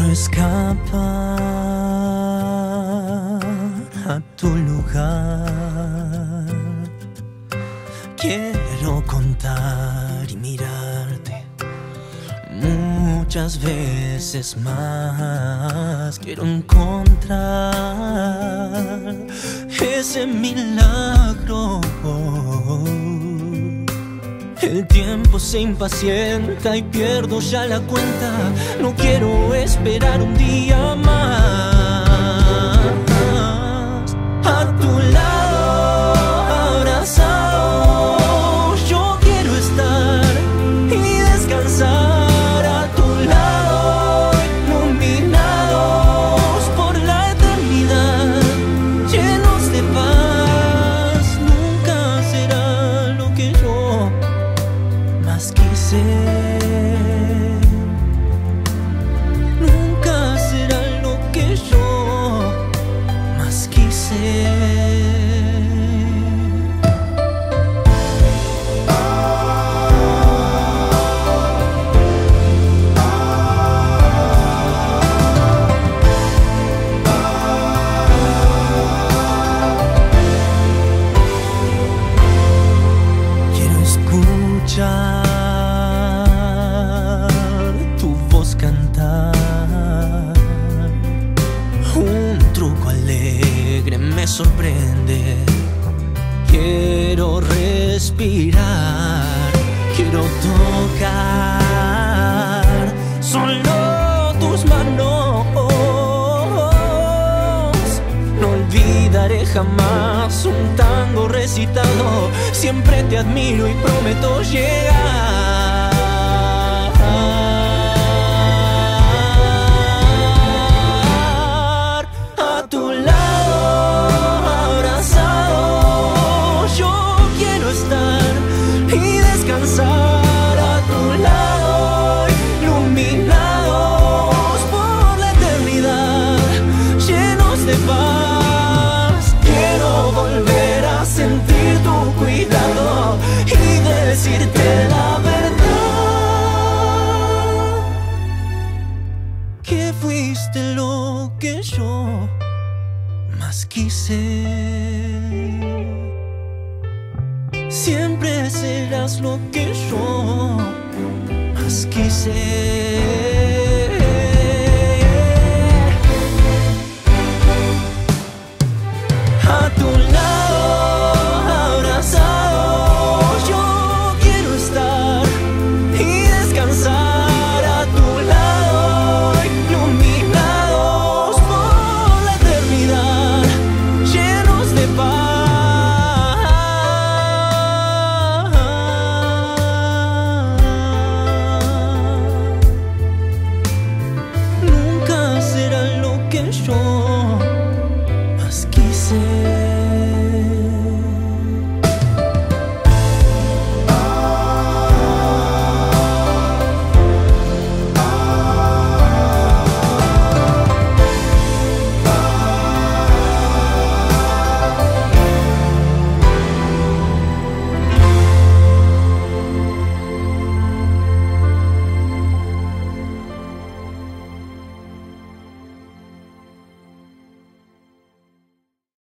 escapar a tu lugar. Quiero contar y mirarte muchas veces más. Quiero encontrar ese milagro. El tiempo se impacienta y pierdo ya la cuenta. No quiero esperar un día más. A tu lado, abrazado, yo quiero estar y descansar. A tu lado, iluminados por la eternidad, llenos de paz. Nunca será lo que yo más quise. Nunca será lo que yo más quise. Quiero escuchar tu voz cantar. Un truco alegre me sorprende. Quiero respirar, quiero tocar solo tus manos. No olvidaré jamás un tango recitado. Siempre te admiro y prometo llegar. A tu lado, abrazado, yo quiero estar y descansar. A tu lado, iluminados por la eternidad, llenos de paz. Quiero volver a sentir tu cuidado y decirte la verdad, que fuiste lo que yo más quise. Siempre serás lo que yo más quise.